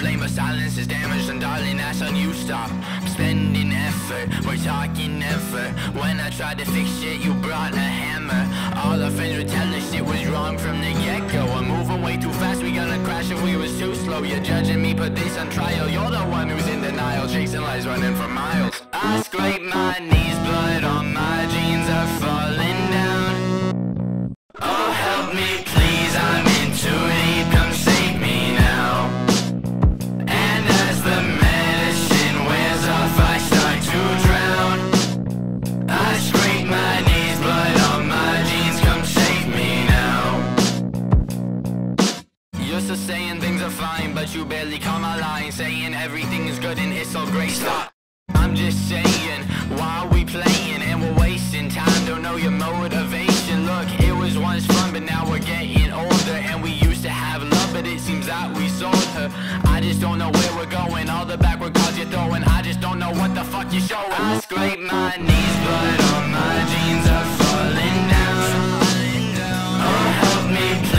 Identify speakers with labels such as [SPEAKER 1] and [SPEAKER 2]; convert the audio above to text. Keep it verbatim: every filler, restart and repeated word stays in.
[SPEAKER 1] blame, but silence is damage, and darling, that's on you. Stop spending effort, we're talking effort. When I tried to fix shit, you brought a hammer. All our friends would tell us it was wrong from the get-go. I'm moving way too fast, we gonna crash if we was too slow. You're judging me, put this on trial. You're the one who's in denial, chasing lies, running for miles. I scrape my knees, blood on my jeans are falling down. Oh, help me please, I'm in too deep, come save me now. And as the medicine wears off, I start to drown. I scrape my knees, blood on my jeans, come save me now. You're still saying things are fine, but you barely call my line. Saying everything is good and it's all great. Stop. I'm just saying, why are we playing and we're wasting time? Don't know your motivation. Look, it was once fun, but now we're getting older. And we used to have love, but it seems that we sold her. I just don't know where we're going. All the backward calls you're throwing, I just don't know what the fuck you're showing. I scrape my knees, blood on my jeans are falling down. Oh, help me